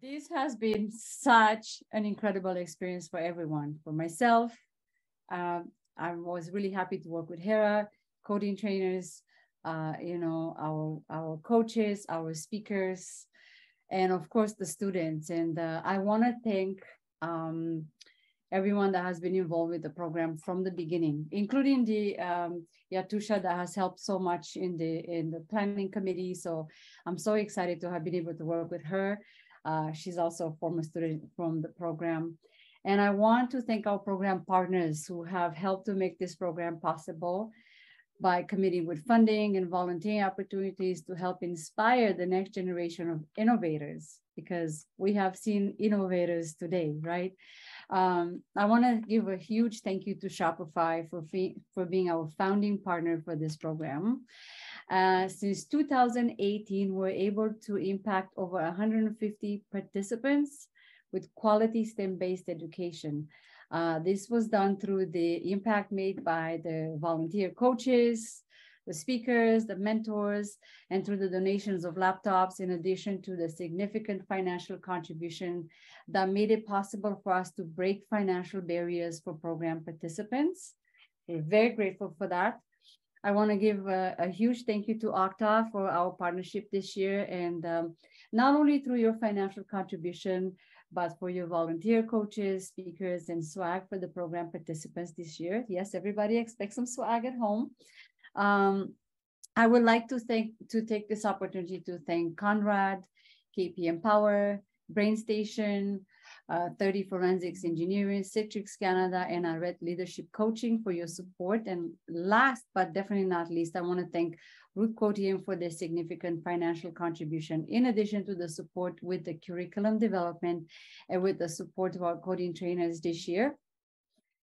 This has been such an incredible experience for everyone. For myself, I was really happy to work with Hera, coding trainers, our coaches, our speakers, and of course the students. And I want to thank um, everyone that has been involved with the program from the beginning, including the Yatusha that has helped so much in the planning committee. So I'm so excited to have been able to work with her. She's also a former student from the program. And I want to thank our program partners who have helped to make this program possible by committing with funding and volunteering opportunities to help inspire the next generation of innovators, because we have seen innovators today, right? I want to give a huge thank you to Shopify for being our founding partner for this program. Since 2018, we're able to impact over 150 participants with quality STEM-based education. This was done through the impact made by the volunteer coaches, the speakers, the mentors, and through the donations of laptops, in addition to the significant financial contribution that made it possible for us to break financial barriers for program participants. We're very grateful for that. I want to give a huge thank you to Okta for our partnership this year, and not only through your financial contribution, but for your volunteer coaches, speakers, and swag for the program participants this year. Yes, everybody expects some swag at home. I would like to take this opportunity to thank Conrad, KPM Power, BrainStation, 30 Forensics Engineering, Citrix Canada, and Red Leadership Coaching for your support. And last but definitely not least, I want to thank Ruth Cotien for their significant financial contribution, in addition to the support with the curriculum development and with the support of our coding trainers this year.